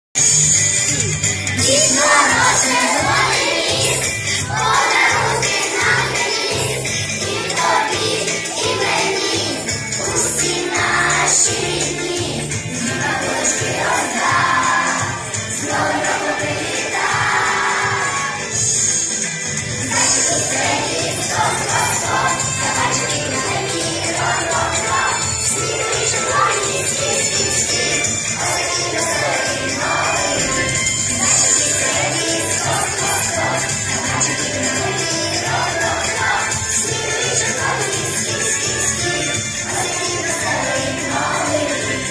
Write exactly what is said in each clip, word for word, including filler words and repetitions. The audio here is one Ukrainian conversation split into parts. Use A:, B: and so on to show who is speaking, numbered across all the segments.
A: Дід Мороз червоний ніс, подарунки нам приніс, і тобі, і мені, усі наші рідні, зірочки роздав, з Новим роком привітав. Зайчик у середі, сто-сто-сто, кабачики на землі, ро-ро-ро, снігові червоні, скіп-скіп-скіп, ось такий веселий новий рік. Зайчик у середі, сто-сто-сто, кабачики на землі, ро-ро-ро, снігові червоні, скіп-скіп-скіп, ось такий веселий новий рік.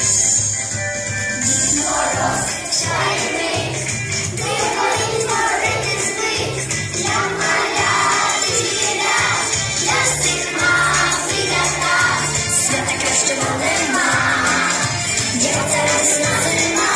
A: Дід Мороз чарівник, диво він творити звик, для малят і звірят, для всіх мам і для тат, свята кращого нема, дівця радісна зима.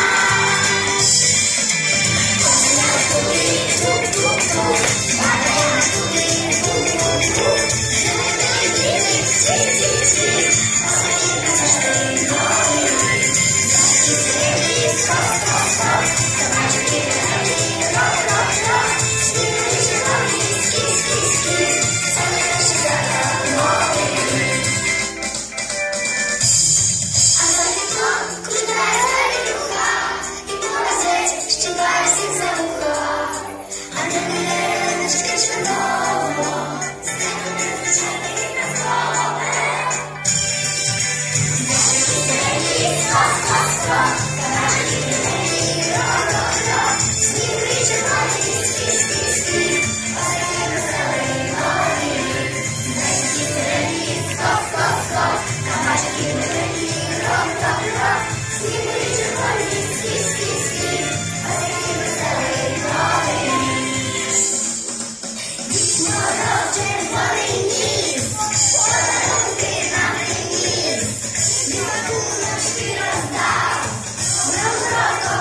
A: Коня туди, тук-тук-тук, бабая туди, тук-тук-тук, живи діти, всі-всі-всі, ось такий веселий новий рік. Зайчик у середі, сто-сто-сто, кабачики на землі, ро-ро-ро, снігові червоні, скіп-скіп-скіп, це найкраще свято новий рік. А за вікном крутая завірюха, і морозець щипає всіх за вуха. А на мене чорново, з неба незвичайний казкове. Зайчик у середі, сто-сто-сто, кабачики на землі, ро-ро-ро, снігові червоні, скіп-скіп-скіп, ось такий веселий новий рік. Зайчик у середі, сто-сто-сто, кабачики на землі, ро-ро-ро, снігові червоні, скіп-скіп-скіп, ось такий веселий новий рік. Дід Мороз червоний ніс, подарунки нам приніс, дівчатку ночки роздав, з Новим роком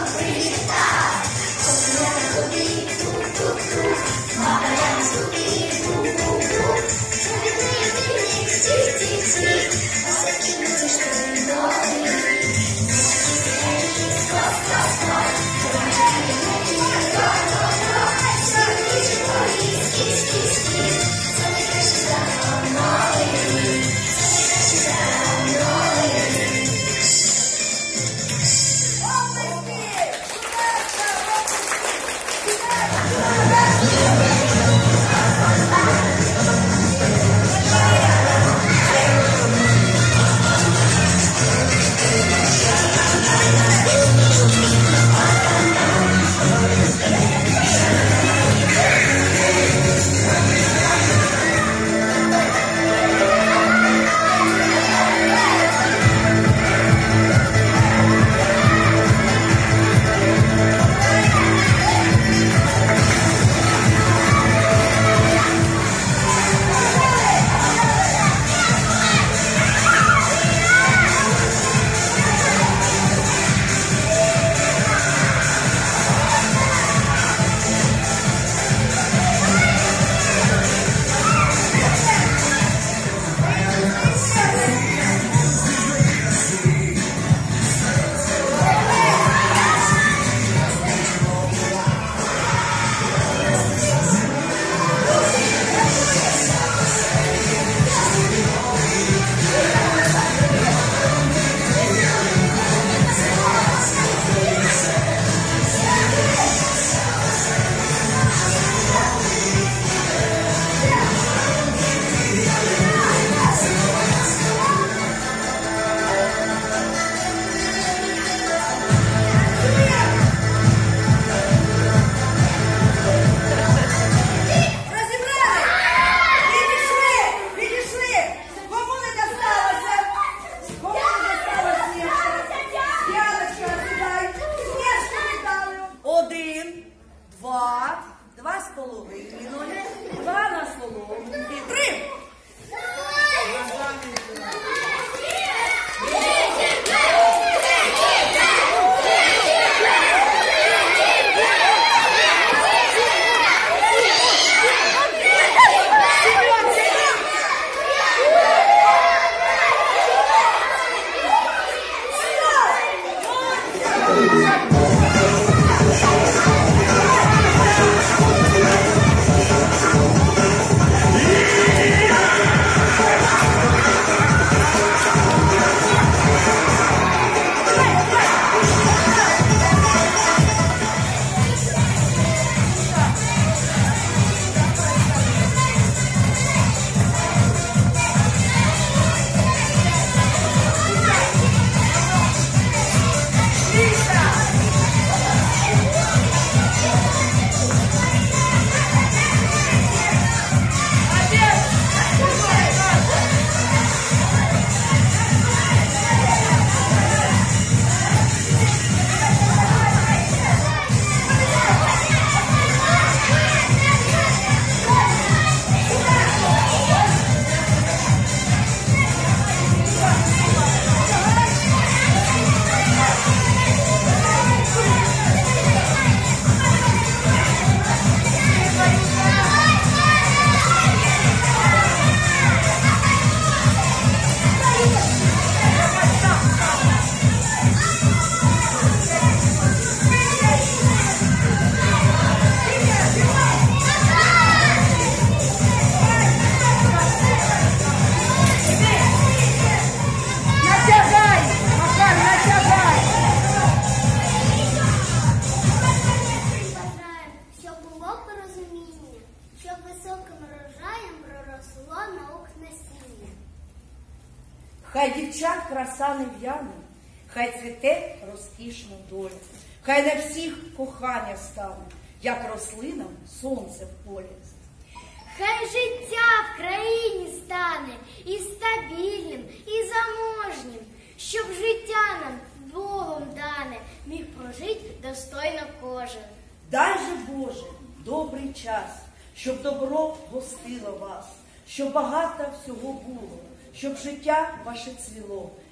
B: стане в'яним, хай цвіте розкішна доля, хай на всіх кохання стане, як рослинам сонце в полі.
C: Хай життя в країні стане і стабільним, і заможнім, щоб життя нам Богом дане міг прожити достойно кожен.
B: Дай же, Боже, добрий час, щоб добро гостило вас, щоб багато всього було, щоб життя ваше цвіло